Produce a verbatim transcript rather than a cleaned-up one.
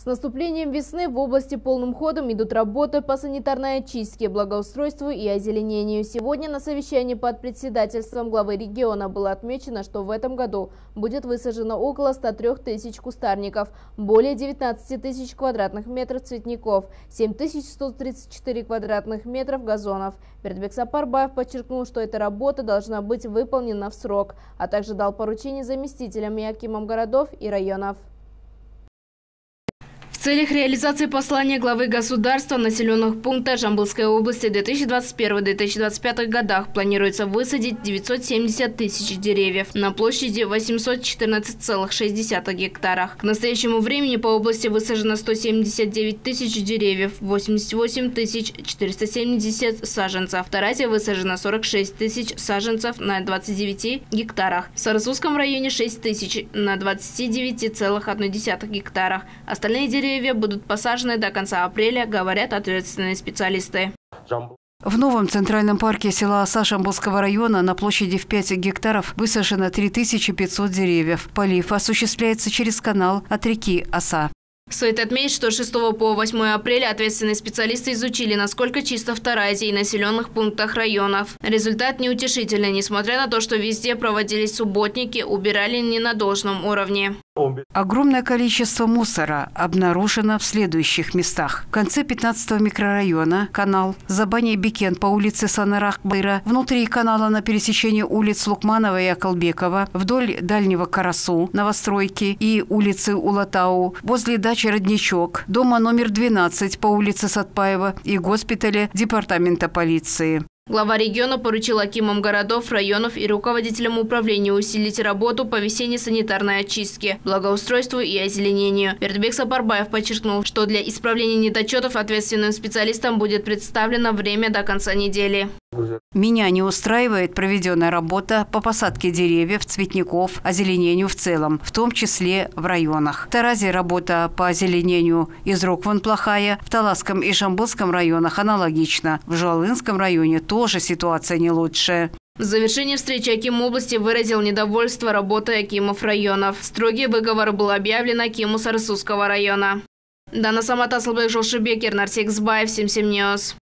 С наступлением весны в области полным ходом идут работы по санитарной очистке, благоустройству и озеленению. Сегодня на совещании под председательством главы региона было отмечено, что в этом году будет высажено около ста трёх тысяч кустарников, более девятнадцати тысяч квадратных метров цветников, семь тысяч сто тридцать четыре квадратных метров газонов. Бердыбек Сапарбаев подчеркнул, что эта работа должна быть выполнена в срок, а также дал поручение заместителям и акимам городов и районов. В целях реализации послания главы государства в населенных пунктах Жамбылской области в две тысячи двадцать первом — две тысячи двадцать пятом годах планируется высадить девятьсот семьдесят тысяч деревьев на площади восемьсот четырнадцать целых шесть десятых гектарах. К настоящему времени по области высажено сто семьдесят девять тысяч деревьев, восемьдесят восемь тысяч четыреста семьдесят саженцев. В Тарате высажено сорок шесть тысяч саженцев на двадцати девяти гектарах. В Сарысусском районе шесть тысяч на двадцати девяти целых одной десятой гектарах. Остальные деревья будут посажены до конца апреля, говорят ответственные специалисты. В новом центральном парке села Оса Жамбылского района на площади в пять гектаров высажено три тысячи пятьсот деревьев. Полив осуществляется через канал от реки Оса. Стоит отметить, что с шестого по восьмое апреля ответственные специалисты изучили, насколько чисто в Тарате и населенных пунктах районов. Результат неутешительный, несмотря на то, что везде проводились субботники, убирали не на должном уровне. Огромное количество мусора обнаружено в следующих местах. В конце пятнадцатого микрорайона канал, за баней Бекен по улице Санарах-Байра, внутри канала на пересечении улиц Лукманова и Акалбекова, вдоль Дальнего Карасу, Новостройки и улицы Улатау, возле дачи Родничок, дома номер двенадцать по улице Сатпаева и госпиталя департамента полиции. Глава региона поручил акимам городов, районов и руководителям управления усилить работу по весенней санитарной очистке, благоустройству и озеленению. Бердыбек Сапарбаев подчеркнул, что для исправления недочетов ответственным специалистам будет представлено время до конца недели. Меня не устраивает проведенная работа по посадке деревьев, цветников, озеленению в целом, в том числе в районах. В Таразе работа по озеленению из рук вон плохая, в Таласском и Жамбылском районах аналогично, в Жуалынском районе тоже ситуация не лучшая. В завершении встречи аким области выразил недовольство работой акимов районов. Строгий выговор был объявлен акиму Сарысусского района. Дана Самат, Асылбек Жолшибек, Ернар Сегізбаев, Семсем Ньюс.